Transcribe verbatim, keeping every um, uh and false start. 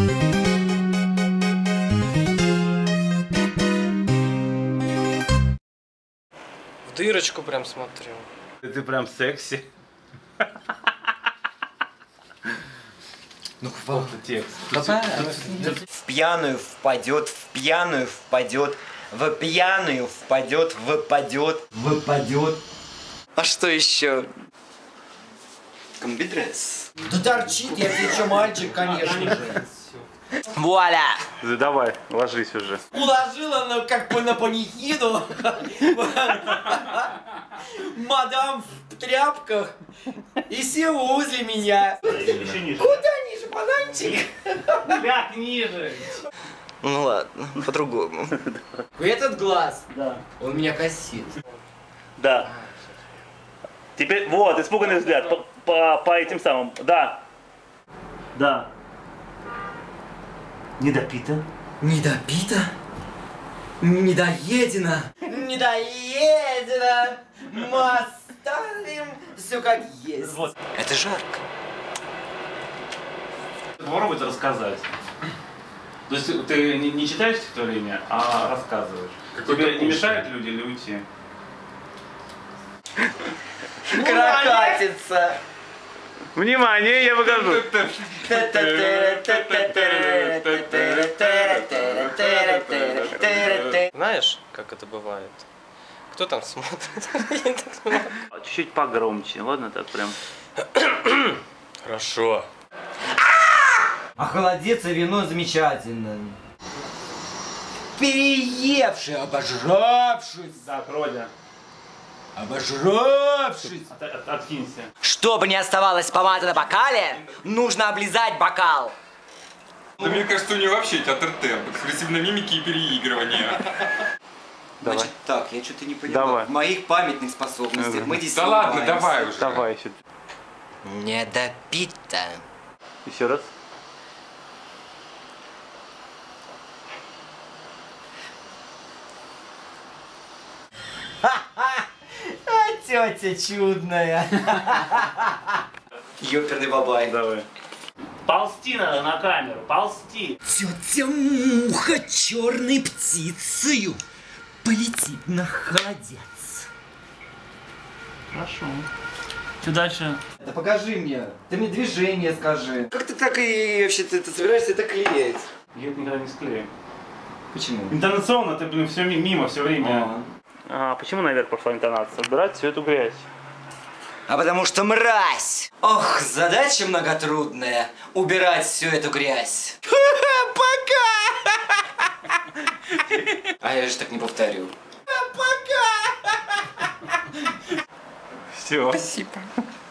В дырочку прям смотрю. Ты прям секси. Ну хватит текст. В пьяную впадет, в пьяную впадет, в пьяную впадет, выпадет, выпадет. А что еще? Комбидрес. Да торчит, я тебе что, мальчик, конечно же. Вуаля! Давай, ложись уже. Уложила, ну, как бы на панихиду. Мадам в тряпках и села возле меня. Еще ниже. Куда ниже, бананчик? Как ниже? Ну ладно, по-другому. Этот глаз, Да. он меня косит. Да. Теперь, вот, испуганный взгляд по, по, по этим самым. Да. Да. Недопито. Недопито? Недоедено? Недоедено! Мы оставим все как есть. Вот. Это жарко. Попробуйте рассказать. То есть ты не, не читаешь стихотворение, а рассказываешь. Тебе не мешают люди или уйти? Крокатица! Внимание, я покажу. Знаешь, как это бывает? Кто там смотрит? Чуть-чуть погромче, ладно, так прям. Хорошо. А холодец и вино замечательно. Переевший, обожравшись. Так, Родя. Обожравшись. От, от, откинься. Чтобы не оставалось помады на бокале, нужно облизать бокал. Да мне кажется, у нее вообще театр темп, экспрессивной мимики и переигрывания. Давай. Значит так, я что-то не понимаю. Давай. В моих памятных способностях мы Да действительно ладно, сомневаемся. давай уже. Давай еще. Недопито. Еще раз. А тетя чудная. Ёперный бабай. Давай. Ползти надо на камеру, ползти. Тетя муха черной птицею полетит на холодец. Хорошо. Что дальше? Да покажи мне. Ты мне движение скажи. Как ты так и вообще ты, ты собираешься это клеить? Я это никогда не склею. Почему? Интонационно ты, блин, все мимо, все время. А, почему наверх пошла интонация? Убирать всю эту грязь. А потому что мразь! Ох, задача многотрудная. Убирать всю эту грязь. Пока! А я же так не повторю. Пока! Все. Спасибо.